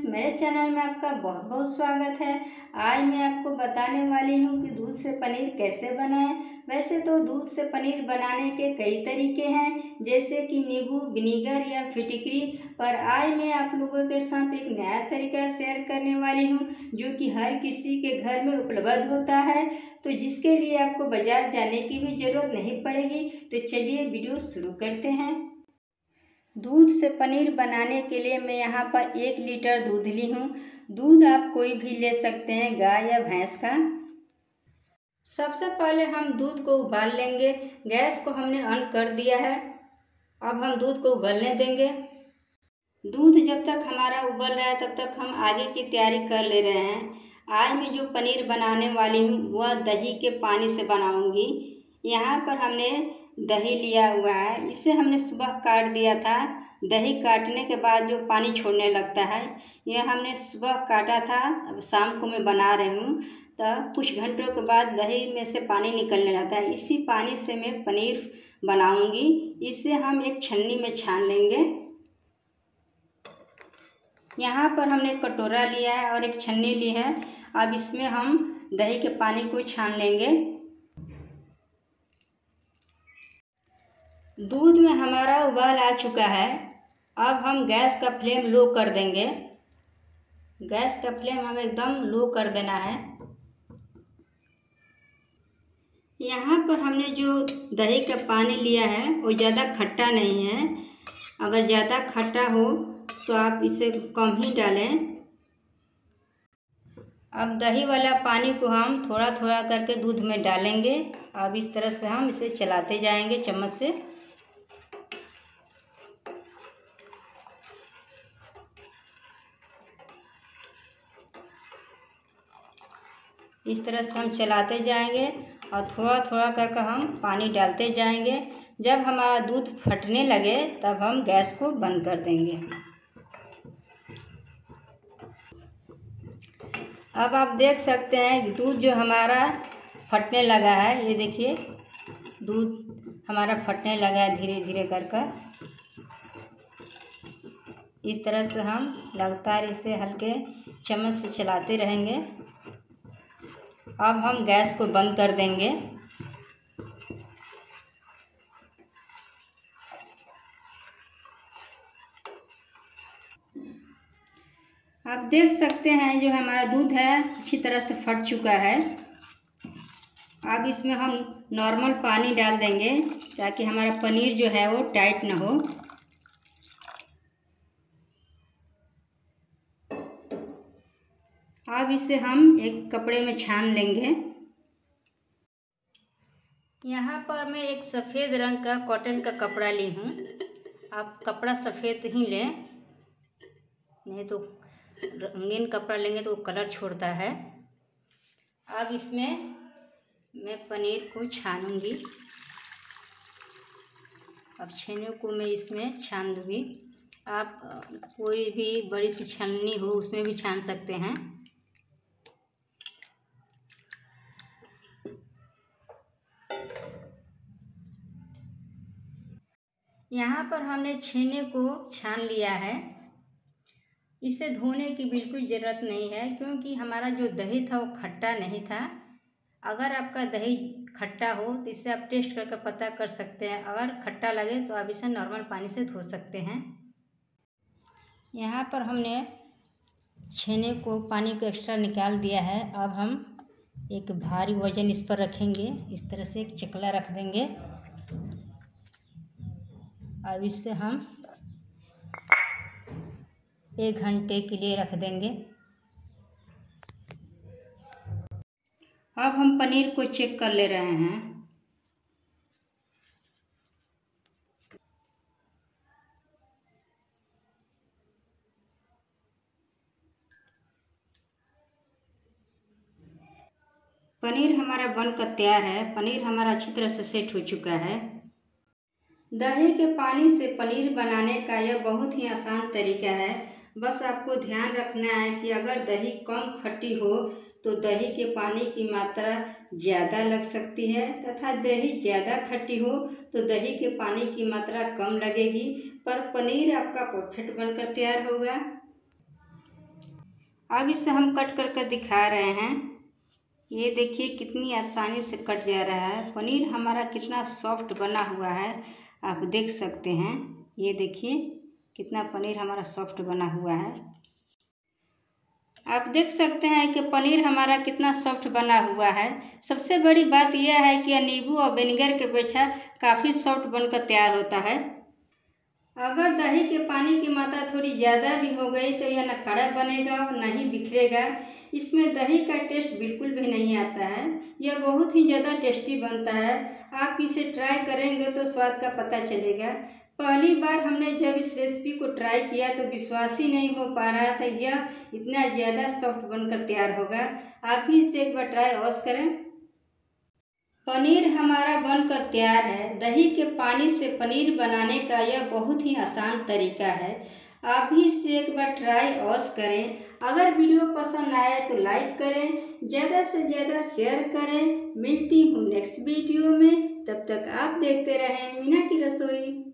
मेरे चैनल में आपका बहुत बहुत स्वागत है। आज मैं आपको बताने वाली हूँ कि दूध से पनीर कैसे बनाएं। वैसे तो दूध से पनीर बनाने के कई तरीके हैं, जैसे कि नींबू, विनीगर या फिटकरी, पर आज मैं आप लोगों के साथ एक नया तरीका शेयर करने वाली हूँ जो कि हर किसी के घर में उपलब्ध होता है, तो जिसके लिए आपको बाजार जाने की भी ज़रूरत नहीं पड़ेगी। तो चलिए वीडियो शुरू करते हैं। दूध से पनीर बनाने के लिए मैं यहाँ पर 1 लीटर दूध ली हूँ। दूध आप कोई भी ले सकते हैं, गाय या भैंस का। सबसे पहले हम दूध को उबाल लेंगे। गैस को हमने ऑन कर दिया है। अब हम दूध को उबलने देंगे। दूध जब तक हमारा उबल रहा है तब तक हम आगे की तैयारी कर ले रहे हैं। आज मैं जो पनीर बनाने वाली हूँ वह दही के पानी से बनाऊँगी। यहाँ पर हमने दही लिया हुआ है, इसे हमने सुबह काट दिया था। दही काटने के बाद जो पानी छोड़ने लगता है, यह हमने सुबह काटा था, अब शाम को मैं बना रही हूँ। तो कुछ घंटों के बाद दही में से पानी निकलने लगता है। इसी पानी से मैं पनीर बनाऊँगी। इसे हम एक छन्नी में छान लेंगे। यहाँ पर हमने एक कटोरा लिया है और एक छन्नी ली है। अब इसमें हम दही के पानी को छान लेंगे। दूध में हमारा उबाल आ चुका है। अब हम गैस का फ्लेम लो कर देंगे। गैस का फ्लेम हमें एकदम लो कर देना है। यहाँ पर हमने जो दही का पानी लिया है वो ज़्यादा खट्टा नहीं है। अगर ज़्यादा खट्टा हो तो आप इसे कम ही डालें। अब दही वाला पानी को हम थोड़ा थोड़ा करके दूध में डालेंगे। अब इस तरह से हम इसे चलाते जाएंगे चम्मच से। इस तरह से हम चलाते जाएंगे और थोड़ा थोड़ा करके हम पानी डालते जाएंगे। जब हमारा दूध फटने लगे तब हम गैस को बंद कर देंगे। अब आप देख सकते हैं कि दूध जो हमारा फटने लगा है, ये देखिए दूध हमारा फटने लगा है धीरे धीरे कर। इस तरह से हम लगातार इसे हल्के चम्मच से चलाते रहेंगे। अब हम गैस को बंद कर देंगे। आप देख सकते हैं जो हमारा दूध है अच्छी तरह से फट चुका है। अब इसमें हम नॉर्मल पानी डाल देंगे ताकि हमारा पनीर जो है वो टाइट ना हो। अब इसे हम एक कपड़े में छान लेंगे। यहाँ पर मैं एक सफ़ेद रंग का कॉटन का कपड़ा ली हूँ। आप कपड़ा सफ़ेद ही लें, नहीं तो रंगीन कपड़ा लेंगे तो वो कलर छोड़ता है। अब इसमें मैं पनीर को छानूंगी। अब छेने को मैं इसमें छान दूँगी। आप कोई भी बड़ी सी छलनी हो उसमें भी छान सकते हैं। यहाँ पर हमने छेने को छान लिया है। इसे धोने की बिल्कुल ज़रूरत नहीं है क्योंकि हमारा जो दही था वो खट्टा नहीं था। अगर आपका दही खट्टा हो तो इससे आप टेस्ट करके पता कर सकते हैं। अगर खट्टा लगे तो आप इसे नॉर्मल पानी से धो सकते हैं। यहाँ पर हमने छेने को पानी को एक्स्ट्रा निकाल दिया है। अब हम एक भारी वजन इस पर रखेंगे। इस तरह से एक चकला रख देंगे। अब इससे हम 1 घंटे के लिए रख देंगे। अब हम पनीर को चेक कर ले रहे हैं। पनीर हमारा बनकर तैयार है। पनीर हमारा अच्छी तरह से सेट हो चुका है। दही के पानी से पनीर बनाने का यह बहुत ही आसान तरीका है। बस आपको ध्यान रखना है कि अगर दही कम खट्टी हो तो दही के पानी की मात्रा ज़्यादा लग सकती है, तथा दही ज़्यादा खट्टी हो तो दही के पानी की मात्रा कम लगेगी, पर पनीर आपका परफेक्ट बनकर तैयार होगा। अब इसे हम कट कर दिखा रहे हैं। ये देखिए कितनी आसानी से कट जा रहा है। पनीर हमारा कितना सॉफ्ट बना हुआ है, आप देख सकते हैं। ये देखिए कितना पनीर हमारा सॉफ्ट बना हुआ है। आप देख सकते हैं कि पनीर हमारा कितना सॉफ्ट बना हुआ है। सबसे बड़ी बात यह है कि यह नींबू और विनेगर के अपेक्षा काफ़ी सॉफ्ट बनकर तैयार होता है। अगर दही के पानी की मात्रा थोड़ी ज़्यादा भी हो गई तो यह न कड़ा बनेगा और न ही बिखरेगा। इसमें दही का टेस्ट बिल्कुल भी नहीं आता है। यह बहुत ही ज़्यादा टेस्टी बनता है। आप इसे ट्राई करेंगे तो स्वाद का पता चलेगा। पहली बार हमने जब इस रेसिपी को ट्राई किया तो विश्वास ही नहीं हो पा रहा था यह इतना ज़्यादा सॉफ्ट बनकर तैयार होगा। आप भी इसे एक बार ट्राई अवश्य करें। पनीर हमारा बनकर तैयार है। दही के पानी से पनीर बनाने का यह बहुत ही आसान तरीका है। आप भी इसे एक बार ट्राई अवश्य करें। अगर वीडियो पसंद आए तो लाइक करें, ज़्यादा से ज़्यादा शेयर करें। मिलती हूँ नेक्स्ट वीडियो में, तब तक आप देखते रहें मीना की रसोई।